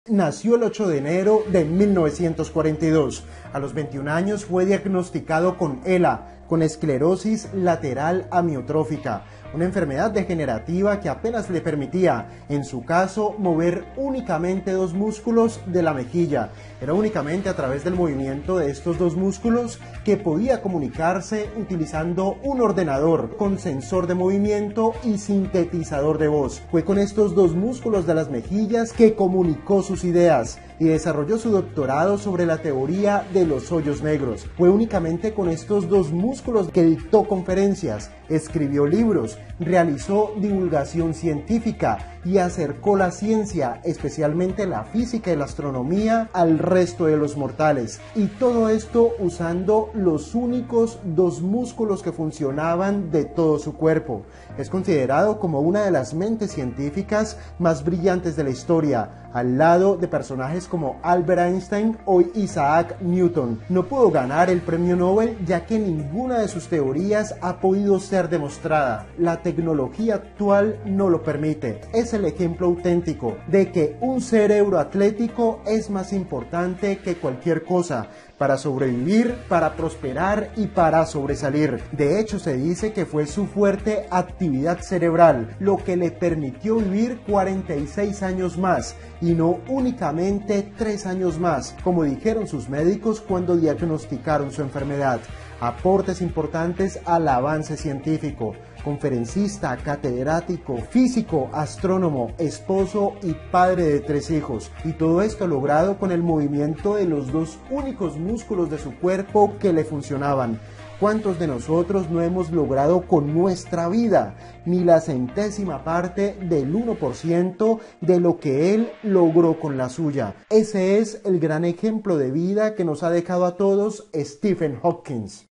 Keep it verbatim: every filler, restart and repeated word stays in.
Nació el ocho de enero de mil novecientos cuarenta y dos. A los veintiún años fue diagnosticado con E L A, con esclerosis lateral amiotrófica, una enfermedad degenerativa que apenas le permitía, en su caso, mover únicamente dos músculos de la mejilla. Era únicamente a través del movimiento de estos dos músculos que podía comunicarse utilizando un ordenador con sensor de movimiento y sintetizador de voz. Fue con estos dos músculos de las mejillas que comunicó sus ideas y desarrolló su doctorado sobre la teoría de los hoyos negros. Fue únicamente con estos dos músculos que dictó conferencias, escribió libros, realizó divulgación científica y acercó la ciencia, especialmente la física y la astronomía, al resto de los mortales. Y todo esto usando los únicos dos músculos que funcionaban de todo su cuerpo. Es considerado como una de las mentes científicas más brillantes de la historia, al lado de personajes como Albert Einstein o Isaac Newton. No pudo ganar el premio Nobel ya que ninguna de sus teorías ha podido ser demostrada. La tecnología actual no lo permite. Es el ejemplo auténtico de que un cerebro atlético es más importante que cualquier cosa para sobrevivir, para prosperar y para sobresalir. De hecho, se dice que fue su fuerte actividad cerebral lo que le permitió vivir cuarenta y seis años más y no únicamente tres años más, como dijeron sus médicos cuando diagnosticaron su enfermedad. Aportes importantes al avance científico. Conferencista, catedrático, físico, astrónomo, esposo y padre de tres hijos. Y todo esto logrado con el movimiento de los dos únicos músculos de su cuerpo que le funcionaban. ¿Cuántos de nosotros no hemos logrado con nuestra vida ni la centésima parte del uno por ciento de lo que él logró con la suya? Ese es el gran ejemplo de vida que nos ha dejado a todos Stephen Hawking.